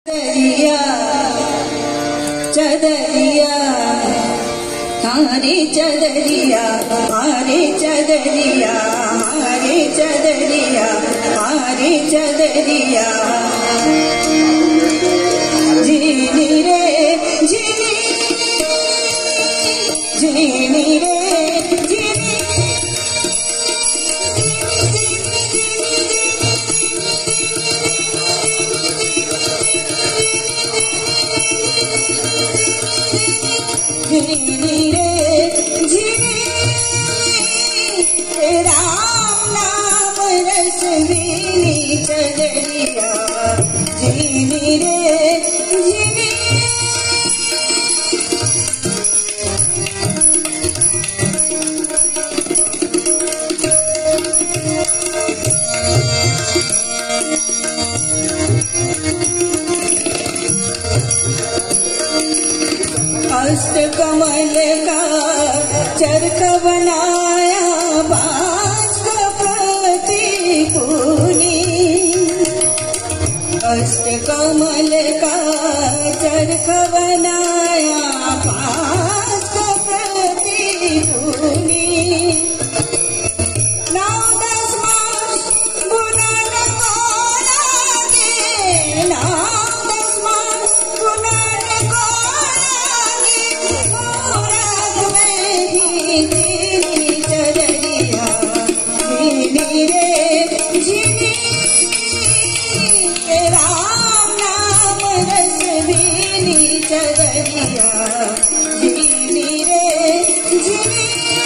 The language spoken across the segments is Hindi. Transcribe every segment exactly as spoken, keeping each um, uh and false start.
चदरिया चदरिया हमारे चदरिया हमारे चदरिया हमारे चदरिया हमारे चदरिया जीनी रे जीनी जीनी रे जीनी जीनी रे जीनी राम नाम रस बीनी चदरिया जीनी रे जीनी अष्ट कमल का चरख बनाया पांच कपति पूनी अष्ट कमल का चरख बनाया पांच कपति पूनी नौ दस मास बुनन को लागे नौ दस मास बुनन को राम नाम रस बीनी चदरिया जीनी रे जीनी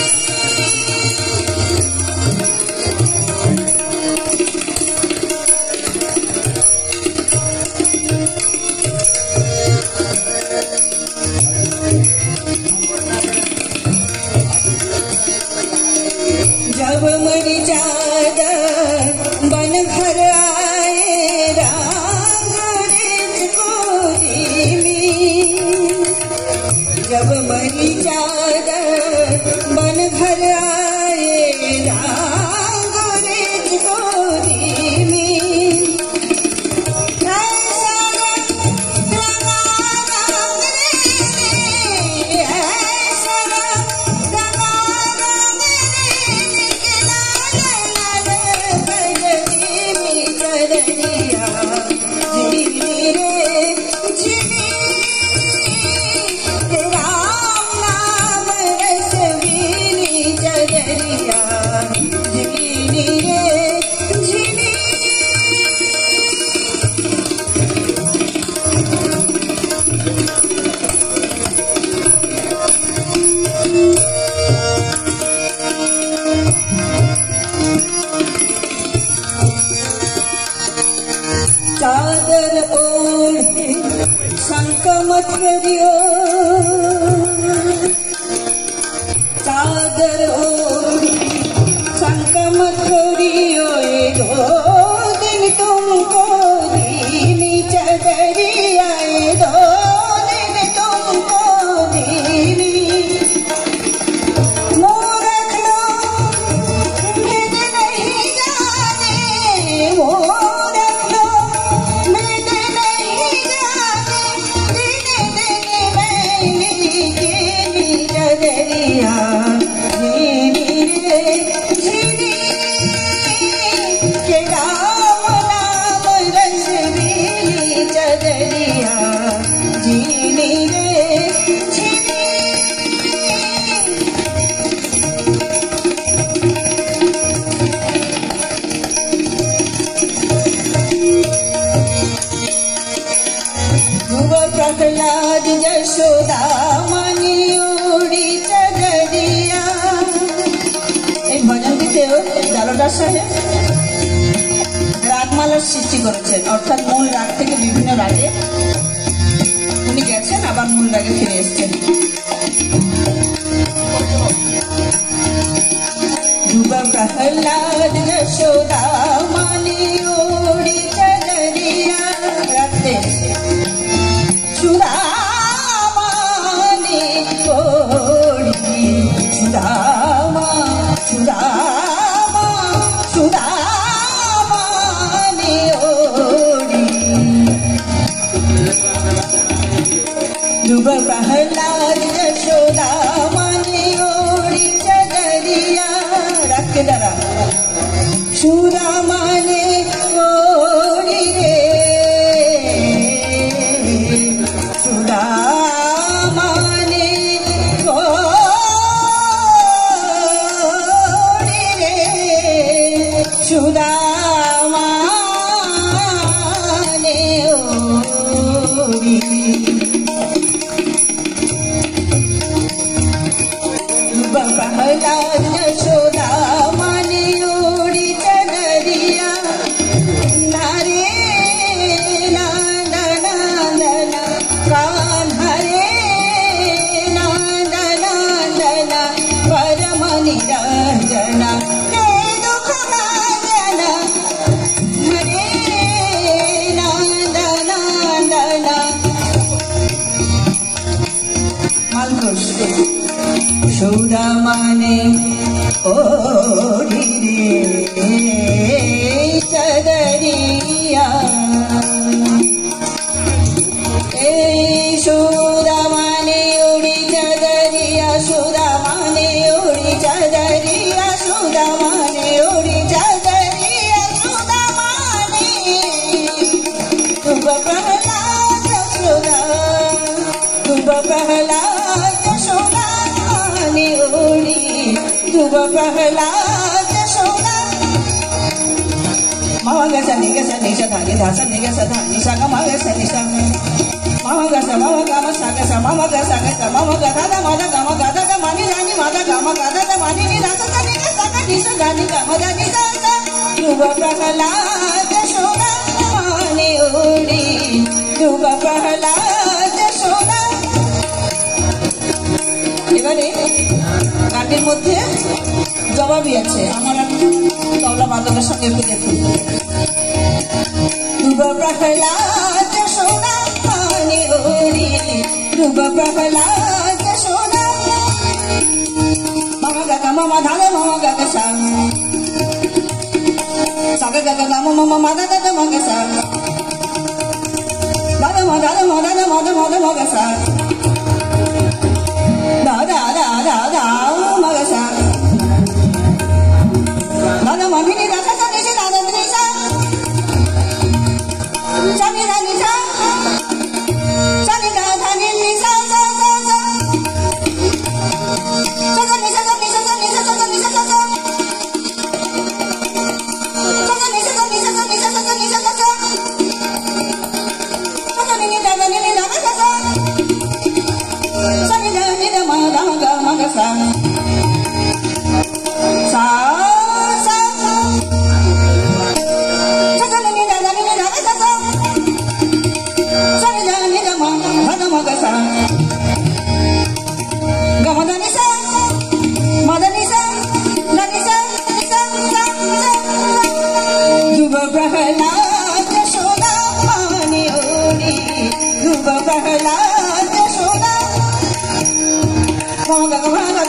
जब मरी चादर बन घर आए जब मरी चादर बन घर आए रांगरेज गोरी में ऐसा रंग रंगा रंग रे ऐसा रंग रंगा रंग रे निकला लाल बजरी में चदरिया जीनी रे जीनी राम नाम रस बीनी चदरिया जीनी रे जीनी चादर ओढ़े शंख मत करियो चादर ओढ़े शंख मत करियो ये दो दिन तुमको दीनी चदरिया ये दो दिन तुमको दीनी मूर्ख लोग भेद नहीं जाने मूर्ख लोग भेद नहीं जाने दिन दिन मैंने जीनी चदरिया जीनी रे जीनी के राम नाम रस बीनी चदरिया जीनी रे जीनी ध्रुव प्रहलाद यशोदा मनी उड़ी चदरिया এই ভজনটি কেউ জালদার সাহেব রাগমালার সৃষ্টি করেছেন অর্থাৎ মূল রাগ থেকে বিভিন্ন রাগে উনি গেছেন আবার মূল রাগে ফিরে এসেছেন ধ্রুব প্রহলাদ যশোদা মানি উড়ি চদরিয়া রাতে চুড়ামানি ওড়ি চুড়ামা চুড়ামা চুড়ামানি ওড়ি ध्रुव प्रहलाद यशोदा माने ओढ़ी चदरिया रख के जरा सुदा माने ओढ़ी रे सुदा माने ओढ़ी रे सुदा माने ओढ़ी प्रहलाद यशोदा माने ओढ़ी चदरिया नारे नंदन नंदन कान्हा रे नंदन नंदन परम निरंजन हे दुख नायन हरे नंदन नंदन मालकुश सुदा माने ओढ़ी रे चदरिया ए सुदा माने ओढ़ी चदरिया सुदा माने ओढ़ी चदरिया सुदा माने ओढ़ी चदरिया सुदा माने ध्रुव प्रहलाद यशोदा ध्रुव प्रहलाद यशोदा ओढ़ी ध्रुव प्रहलाद यशोदा मामा ग सा नि ग सा नि सा धा नि धा सा नि ग सा धा नि सा ग मा ग सा नि सा मामा ग सा मामा ग म सा ग सा मामा ग सा ग सा मामा ग धा धा मा धा ग म ग धा ध मा नि धा नि मा धा ग म ग धा ध मा नि नि धा सा सा नि ग सा ग नि सा धा नि ग म धा नि सा सा ध्रुव प्रहलाद यशोदा माने ओढ़ी ध्रुव प्रहलाद यशोदा এবারে গানের মধ্যে জবাবই আছে আমার তবলা বাদকের সঙ্গে একটু দেখুন ধ্রুব প্রহলাদ যশোদা মানে ওড়ি ধ্রুব প্রহলাদ যশোদা মামা গাগা মামা ধালে মামা গাগা সা সাগা গাগা মামা মামা মাদা দাদা মাগা সা দাদা মা দাদা মা দাদা মা দাদা মা দাদা সা da da da da da maga sa da da ma mi ni da sa sa ni sa da da ni sa sa ni da ni sa sa ni da da ni ni sa sa sa sa sa sa ni sa sa ni sa sa ni sa sa ni sa sa sa sa sa ni sa sa ni sa sa ni sa sa ni sa sa sa sa ni ni da da ni ni da sa sa sa ni da ni da ma da ma ga ma ga sa sa sa sa sa ni da da ni da sa sa sa ni da ni da ma ma da ma ga sa ga ma da ni sa ma da ni sa da ni sa ni sa sa sa ध्रुव प्रहलाद यशोदा माने ओढ़ी ध्रुव प्रहलाद यशोदा ध्रुव प्रहलाद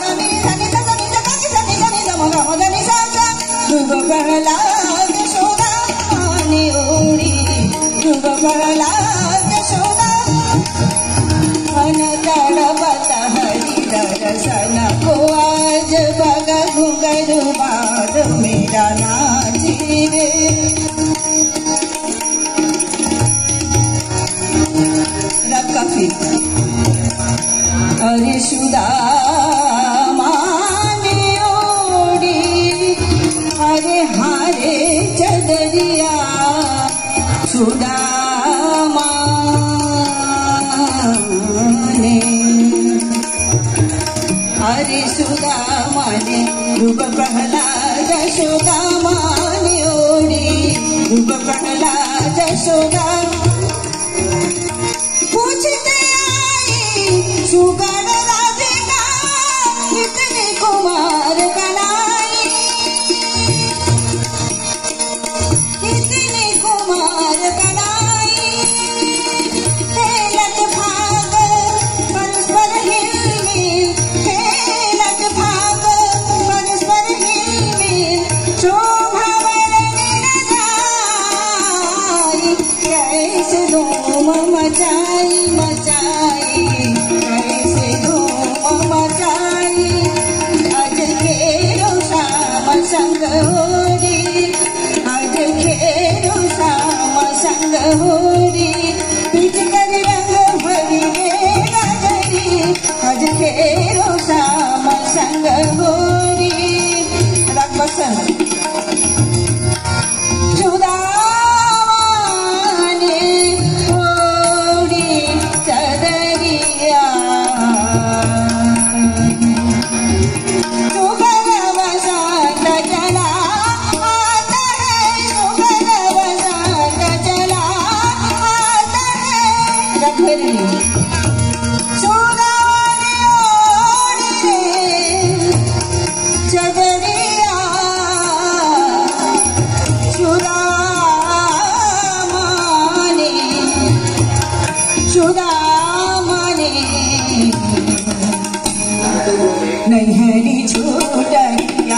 यशोदा माने ओढ़ी ध्रुव प्रहलाद यशोदा मन तड़पत हरि दर्शन को आज बग घुंघरू बार मेरा नाची रे रखा फिर अरे सुदा माने ओढ़ी हरे हरे चदरिया सुदा माने हरे सुदा माने ध्रुव प्रहलाद यशोदा माने ओढ़ी ध्रुव प्रहलाद यशोदा पूछते आई सुगर राधिका कितने कुमार कलाई कितने कुमार कलाई हेलत भाग परस्पर हिलमिल हेलत भाग परस्पर हिलमिल शोभा वरण न जाई नैहरी छूटरिया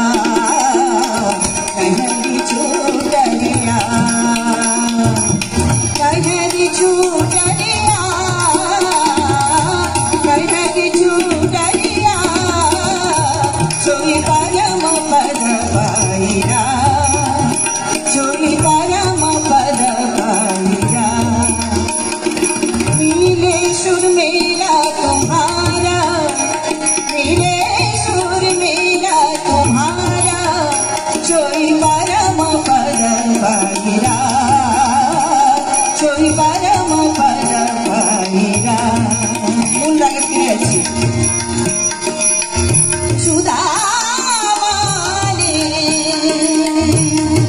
नैहरी छूटरिया नैहरी छूटरिया नैहरी छूटरिया सोई परम पद पाइया सोई परम पद पाइया मिले सुर मेरा तुम्हारा मिले सुर मेरा तुम्हारा सोई परम पद पाइया सोई परम पद पाइया मूल लागत की अच्छी सुदामाने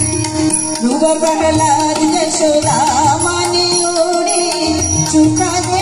ध्रुव प्रहलाद यशोदा माने ओढ़े चुका दे